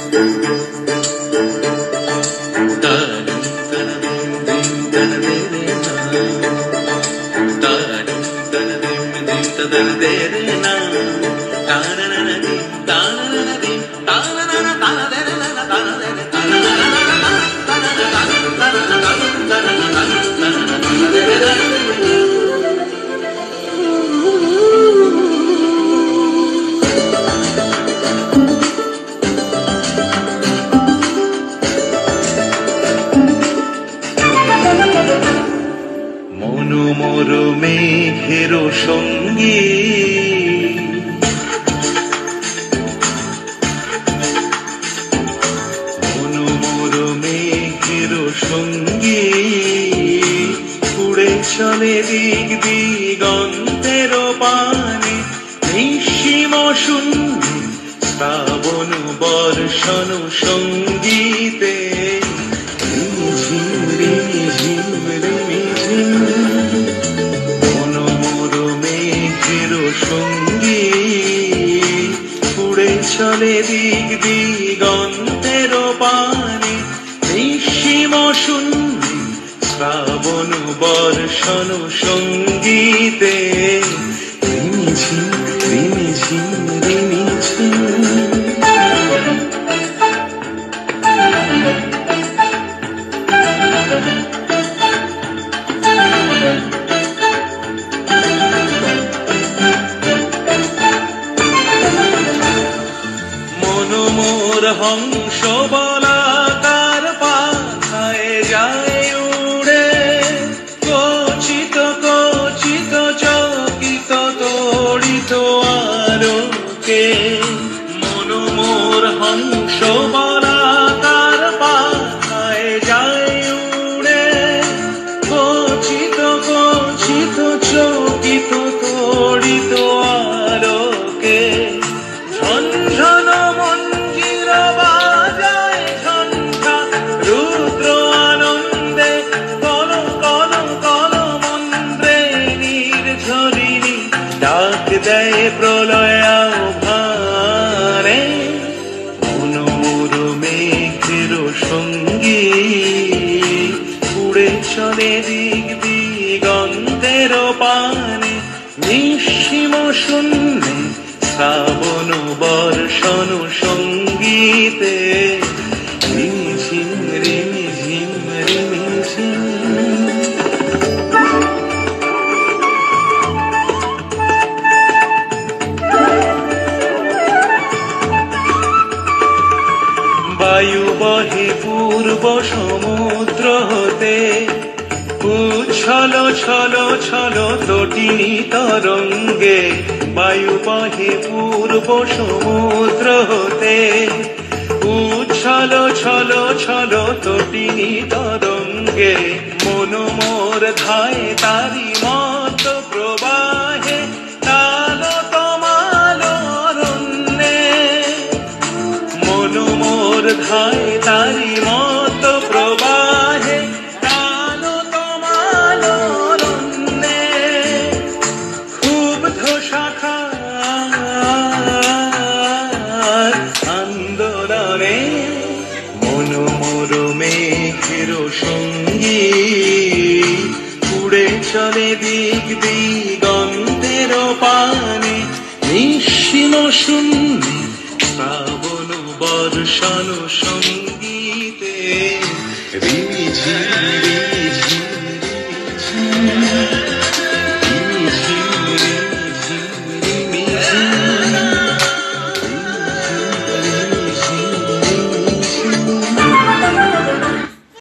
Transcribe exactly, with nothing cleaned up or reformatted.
মোর মেঘের সঙ্গী মন মোর মেঘের সঙ্গী উড়ে চলে দিক দিগন্তের পানে নিঃসীম শূন্য শ্রাবণ বর্ষণ সঙ্গীতে ঝিম রিমি ঝিম রিমি ঝিম মন মোর মেঘের সঙ্গী উড়ে চলে দিক দিগন্তের পানে নিঃসীম শূন্য শ্রাবণ বর্ষণ সঙ্গীতে রিমি ঝিম রিমি ঝিম রিমি ঝিম মন মোর হংস বলাকার পাখায় যায় উড়ে কচিত কচিত চকিত তড়িত আলোকে মন মোর হংস বলাকার পাখায় যায় উড়ে কচিত কচিত চকিত তড়িত আলোকে ঝনঝন মঞ্জির বাজায় ঝঞ্ঝা রুদ্র আনন্দে কল কল কল মন্ত্রে নির্ঝরিণী ডাক দেয় প্রলয় আহ্বানে মন মোর মেঘের সঙ্গী উড়ে চলে দিক দিগন্তের পানে নিঃসীম শূন্যে শ্রাবণ বর্ষণ সঙ্গীতে রিমি ঝিম রিমি ঝিম রিমি ঝিম বায়ু বহে পূর্ব সমুদ্র হতে উচ্ছল ছল ছল তটিনী তরঙ্গে বায়ু বহে পূর্ব সমুদ্র হতে উচ্ছল ছল ছল তটিনী তরঙ্গে মন মোর ধায় তারি মত প্রবাহে তাল তমাল অরণ্যে মন মোর ধায় তারি মত প্রবাহে তাল তমাল অরণ্যে ক্ষুব্ধ শাখা আন্দোলনে মন মোর মেঘের সঙ্গী উড়ে চলে দিক দিগন্তের পানে নিঃসীম শূন্য শ্রাবণ বর্ষণ সঙ্গীতে রিমি ঝিম